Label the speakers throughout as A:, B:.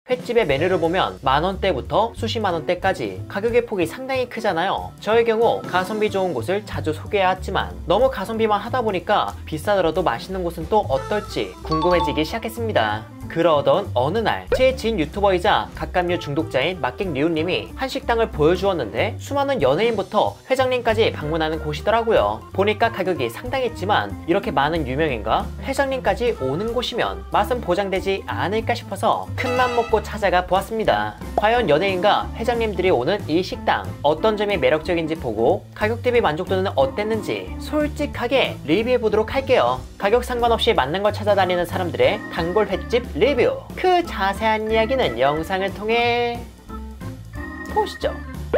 A: 횟집의 메뉴를 보면 만원대부터 수십만원대까지 가격의 폭이 상당히 크잖아요. 저의 경우 가성비 좋은 곳을 자주 소개해왔지만 너무 가성비만 하다 보니까 비싸더라도 맛있는 곳은 또 어떨지 궁금해지기 시작했습니다. 그러던 어느 날 제 지인 유튜버이자 갑각류 중독자인 막객리우님이 한 식당을 보여주었는데 수많은 연예인부터 회장님까지 방문하는 곳이더라고요. 보니까 가격이 상당했지만 이렇게 많은 유명인과 회장님까지 오는 곳이면 맛은 보장되지 않을까 싶어서 큰맘 먹고 찾아가 보았습니다. 과연 연예인과 회장님들이 오는 이 식당 어떤 점이 매력적인지 보고 가격 대비 만족도는 어땠는지 솔직하게 리뷰해보도록 할게요. 가격 상관없이 맞는 걸 찾아다니는 사람들의 단골 횟집 리뷰, 그 자세한 이야기는 영상을 통해 보시죠.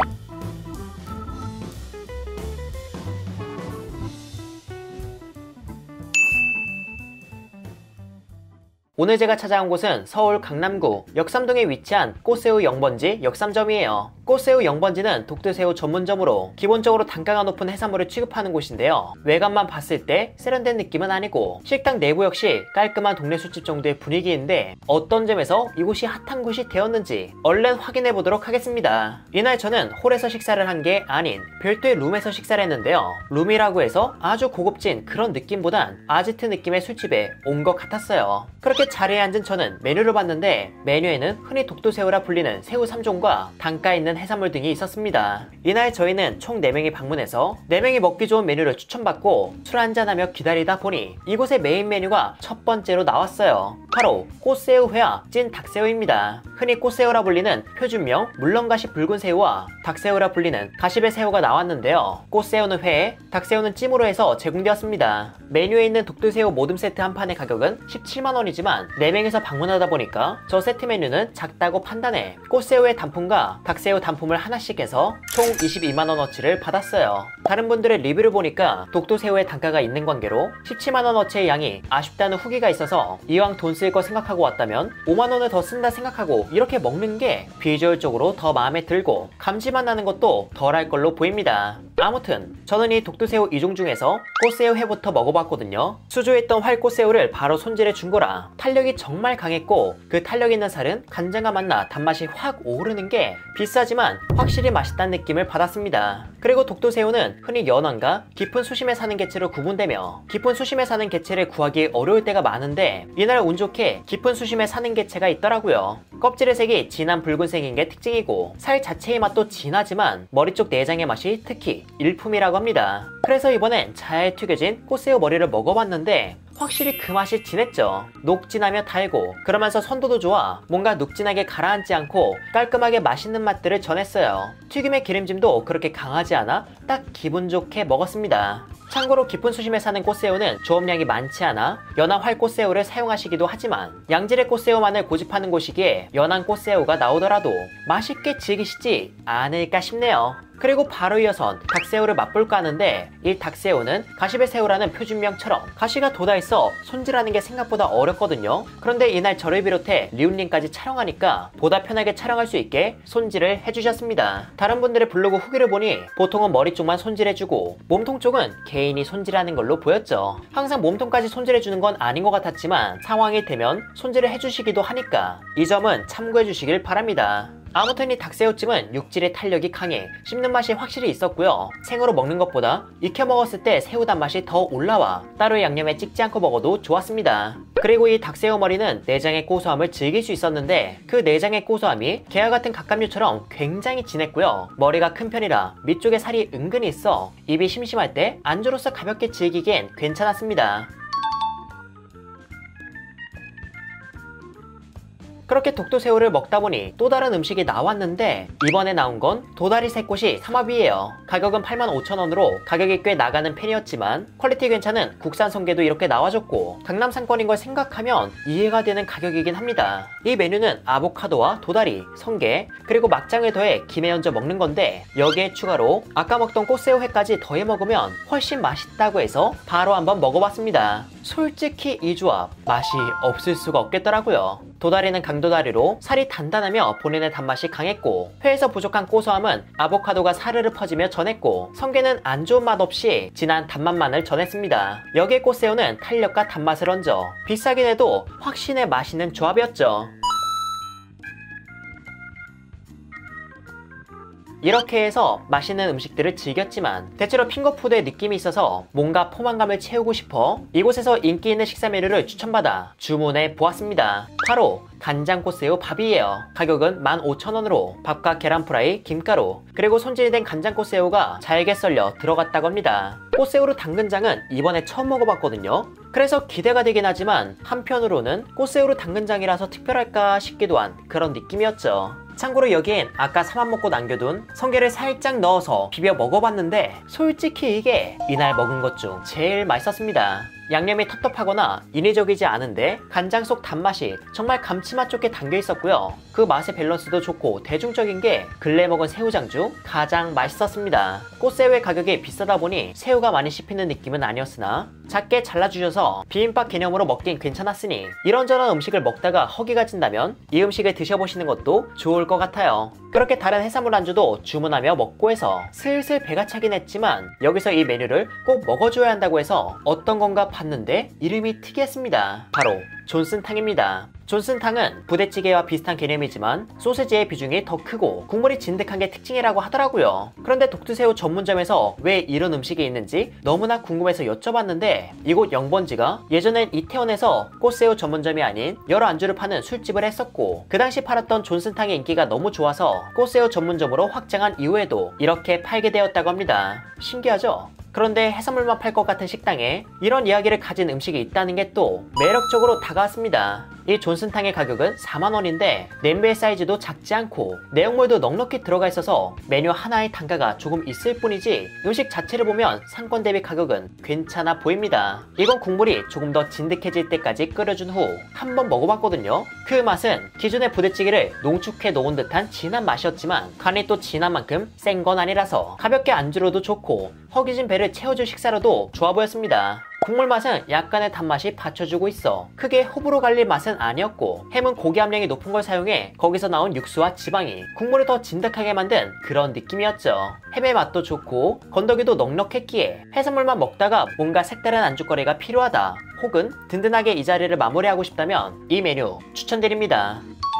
A: 오늘 제가 찾아온 곳은 서울 강남구 역삼동에 위치한 꽃새우 영번지 역삼점이에요. 꽃새우 영번지는 독도새우 전문점으로 기본적으로 단가가 높은 해산물을 취급하는 곳인데요. 외관만 봤을 때 세련된 느낌은 아니고 식당 내부 역시 깔끔한 동네 술집 정도의 분위기인데 어떤 점에서 이곳이 핫한 곳이 되었는지 얼른 확인해 보도록 하겠습니다. 이날 저는 홀에서 식사를 한 게 아닌 별도의 룸에서 식사를 했는데요. 룸이라고 해서 아주 고급진 그런 느낌보단 아지트 느낌의 술집에 온 것 같았어요. 그렇게 자리에 앉은 저는 메뉴를 봤는데 메뉴에는 흔히 독도새우라 불리는 새우 3종과 단가 있는 해산물 등이 있었습니다. 이날 저희는 총 4명이 방문해서 4명이 먹기 좋은 메뉴를 추천받고 술 한잔하며 기다리다 보니 이곳의 메인 메뉴가 첫 번째로 나왔어요. 바로 꽃새우회와 찐 닭새우입니다. 흔히 꽃새우라 불리는 표준명 물렁가시 붉은 새우와 닭새우라 불리는 가시배 새우가 나왔는데요. 꽃새우는 회에 닭새우는 찜으로 해서 제공되었습니다. 메뉴에 있는 독도새우 모듬 세트 한 판의 가격은 17만원이지만 4명에서 방문하다 보니까 저 세트 메뉴는 작다고 판단해 꽃새우의 단품과 닭새우 단품을 하나씩 해서 총 22만원어치를 받았어요. 다른 분들의 리뷰를 보니까 독도새우의 단가가 있는 관계로 17만원어치의 양이 아쉽다는 후기가 있어서 이왕 돈 쓸 거 생각하고 왔다면 5만원을 더 쓴다 생각하고 이렇게 먹는 게 비주얼적으로 더 마음에 들고 감질만 나는 것도 덜할 걸로 보입니다. 아무튼 저는 이 독도새우 2종 중에서 꽃새우 회부터 먹어봤거든요. 수조했던 활꽃새우를 바로 손질해 준 거라 탄력이 정말 강했고 그 탄력 있는 살은 간장과 만나 단맛이 확 오르는 게 비싸지만 확실히 맛있다는 느낌을 받았습니다. 그리고 독도새우는 흔히 연안과 깊은 수심에 사는 개체로 구분되며 깊은 수심에 사는 개체를 구하기 어려울 때가 많은데 이날 운 좋게 깊은 수심에 사는 개체가 있더라고요. 껍질의 색이 진한 붉은색인 게 특징이고 살 자체의 맛도 진하지만 머리 쪽 내장의 맛이 특히 일품이라고 합니다. 그래서 이번엔 잘 튀겨진 꽃새우 머리를 먹어봤는데 확실히 그 맛이 진했죠. 녹진하며 달고 그러면서 선도도 좋아 뭔가 눅진하게 가라앉지 않고 깔끔하게 맛있는 맛들을 전했어요. 튀김의 기름짐도 그렇게 강하지 않아 딱 기분 좋게 먹었습니다. 참고로 깊은 수심에 사는 꽃새우는 조업량이 많지 않아 연한 활꽃새우를 사용하시기도 하지만 양질의 꽃새우만을 고집하는 곳이기에 연한 꽃새우가 나오더라도 맛있게 즐기시지 않을까 싶네요. 그리고 바로 이어선 닭새우를 맛볼까 하는데 이 닭새우는 가시배 새우라는 표준명처럼 가시가 돋아있어 손질하는 게 생각보다 어렵거든요. 그런데 이날 저를 비롯해 리운님까지 촬영하니까 보다 편하게 촬영할 수 있게 손질을 해주셨습니다. 다른 분들의 블로그 후기를 보니 보통은 머리 쪽만 손질해주고 몸통 쪽은 개인이 손질하는 걸로 보였죠. 항상 몸통까지 손질해주는 건 아닌 것 같았지만 상황이 되면 손질을 해주시기도 하니까 이 점은 참고해주시길 바랍니다. 아무튼 이 닭새우찜은 육질의 탄력이 강해 씹는 맛이 확실히 있었고요. 생으로 먹는 것보다 익혀 먹었을 때 새우 단맛이 더 올라와 따로 양념에 찍지 않고 먹어도 좋았습니다. 그리고 이 닭새우 머리는 내장의 고소함을 즐길 수 있었는데 그 내장의 고소함이 게와 같은 갑각류처럼 굉장히 진했고요. 머리가 큰 편이라 밑쪽에 살이 은근히 있어 입이 심심할 때 안주로서 가볍게 즐기기엔 괜찮았습니다. 그렇게 독도새우를 먹다 보니 또 다른 음식이 나왔는데 이번에 나온 건 도다리 새꽃이 삼합이에요. 가격은 85,000원으로 가격이 꽤 나가는 편이었지만 퀄리티 괜찮은 국산 성게도 이렇게 나와줬고 강남 상권인 걸 생각하면 이해가 되는 가격이긴 합니다. 이 메뉴는 아보카도와 도다리, 성게 그리고 막장을 더해 김에 얹어 먹는 건데 여기에 추가로 아까 먹던 꽃새우회까지 더해 먹으면 훨씬 맛있다고 해서 바로 한번 먹어봤습니다. 솔직히 이 조합 맛이 없을 수가 없겠더라고요. 도다리는 강도다리로 살이 단단하며 본인의 단맛이 강했고 회에서 부족한 고소함은 아보카도가 사르르 퍼지며 전했고 성게는 안 좋은 맛 없이 진한 단맛만을 전했습니다. 여기에 꽃새우는 탄력과 단맛을 얹어 비싸긴 해도 확신에 맛있는 조합이었죠. 이렇게 해서 맛있는 음식들을 즐겼지만 대체로 핑거푸드의 느낌이 있어서 뭔가 포만감을 채우고 싶어 이곳에서 인기 있는 식사 메뉴를 추천받아 주문해 보았습니다. 바로 간장 꽃새우 밥이에요. 가격은 15,000원으로 밥과 계란 프라이, 김가루, 그리고 손질이 된 간장 꽃새우가 잘게 썰려 들어갔다고 합니다. 꽃새우로 담근장은 이번에 처음 먹어봤거든요. 그래서 기대가 되긴 하지만 한편으로는 꽃새우로 담근장이라서 특별할까 싶기도 한 그런 느낌이었죠. 참고로 여기엔 아까 사만 먹고 남겨둔 성게를 살짝 넣어서 비벼 먹어봤는데 솔직히 이게 이날 먹은 것 중 제일 맛있었습니다. 양념이 텁텁하거나 인위적이지 않은데 간장 속 단맛이 정말 감칠맛 좋게 담겨 있었고요. 그 맛의 밸런스도 좋고 대중적인 게 근래 먹은 새우장 중 가장 맛있었습니다. 꽃새우의 가격이 비싸다 보니 새우가 많이 씹히는 느낌은 아니었으나 작게 잘라주셔서 비빔밥 개념으로 먹긴 괜찮았으니 이런저런 음식을 먹다가 허기가 진다면 이 음식을 드셔보시는 것도 좋을 것 같아요. 그렇게 다른 해산물 안주도 주문하며 먹고 해서 슬슬 배가 차긴 했지만 여기서 이 메뉴를 꼭 먹어줘야 한다고 해서 어떤 건가 봤는데 이름이 특이했습니다. 바로 존슨탕입니다. 존슨탕은 부대찌개와 비슷한 개념이지만 소세지의 비중이 더 크고 국물이 진득한 게 특징이라고 하더라고요. 그런데 독두새우 전문점에서 왜 이런 음식이 있는지 너무나 궁금해서 여쭤봤는데 이곳 영번지가 예전엔 이태원에서 꽃새우 전문점이 아닌 여러 안주를 파는 술집을 했었고 그 당시 팔았던 존슨탕의 인기가 너무 좋아서 꽃새우 전문점으로 확장한 이후에도 이렇게 팔게 되었다고 합니다. 신기하죠? 그런데 해산물만 팔 것 같은 식당에 이런 이야기를 가진 음식이 있다는 게 또 매력적으로 다가왔습니다. 이 존슨탕의 가격은 4만원인데 냄비의 사이즈도 작지 않고 내용물도 넉넉히 들어가 있어서 메뉴 하나의 단가가 조금 있을 뿐이지 음식 자체를 보면 상권 대비 가격은 괜찮아 보입니다. 이건 국물이 조금 더 진득해질 때까지 끓여준 후 한번 먹어봤거든요. 그 맛은 기존의 부대찌개를 농축해 놓은 듯한 진한 맛이었지만 간이 또 진한 만큼 센 건 아니라서 가볍게 안주로도 좋고 허기진 배를 채워줄 식사로도 좋아 보였습니다. 국물 맛은 약간의 단맛이 받쳐주고 있어 크게 호불호 갈릴 맛은 아니었고 햄은 고기 함량이 높은 걸 사용해 거기서 나온 육수와 지방이 국물을 더 진득하게 만든 그런 느낌이었죠. 햄의 맛도 좋고 건더기도 넉넉했기에 해산물만 먹다가 뭔가 색다른 안주거리가 필요하다 혹은 든든하게 이 자리를 마무리하고 싶다면 이 메뉴 추천드립니다.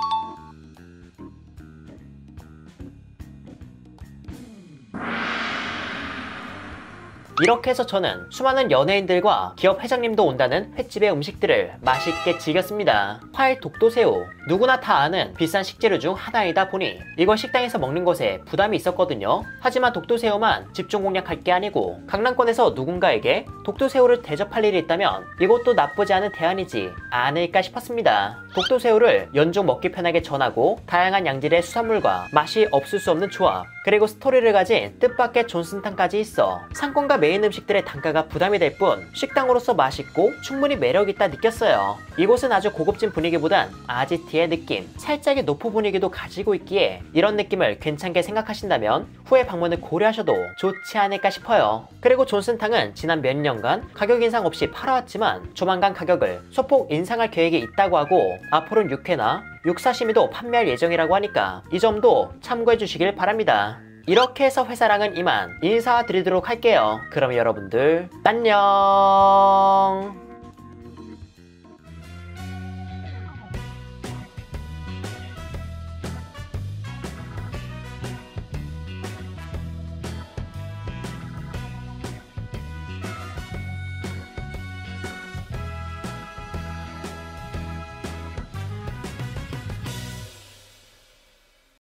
A: 이렇게 해서 저는 수많은 연예인들과 기업 회장님도 온다는 횟집의 음식들을 맛있게 즐겼습니다. 활 독도새우, 누구나 다 아는 비싼 식재료 중 하나이다 보니 이걸 식당에서 먹는 것에 부담이 있었거든요. 하지만 독도새우만 집중 공략할 게 아니고 강남권에서 누군가에게 독도새우를 대접할 일이 있다면 이것도 나쁘지 않은 대안이지 않을까 싶었습니다. 독도새우를 연중 먹기 편하게 전하고 다양한 양질의 수산물과 맛이 없을 수 없는 조합 그리고 스토리를 가진 뜻밖의 존슨탕까지 있어 상권과 메인 음식들의 단가가 부담이 될 뿐 식당으로서 맛있고 충분히 매력있다 느꼈어요. 이곳은 아주 고급진 분위기보단 아지트의 느낌, 살짝의 노포 분위기도 가지고 있기에 이런 느낌을 괜찮게 생각하신다면 후에 방문을 고려하셔도 좋지 않을까 싶어요. 그리고 존슨탕은 지난 몇 년간 가격 인상 없이 팔아왔지만 조만간 가격을 소폭 인상할 계획이 있다고 하고 앞으로는 육회나 육사시미도 판매할 예정이라고 하니까 이 점도 참고해 주시길 바랍니다. 이렇게 해서 회사랑은 이만 인사드리도록 할게요. 그럼 여러분들 안녕.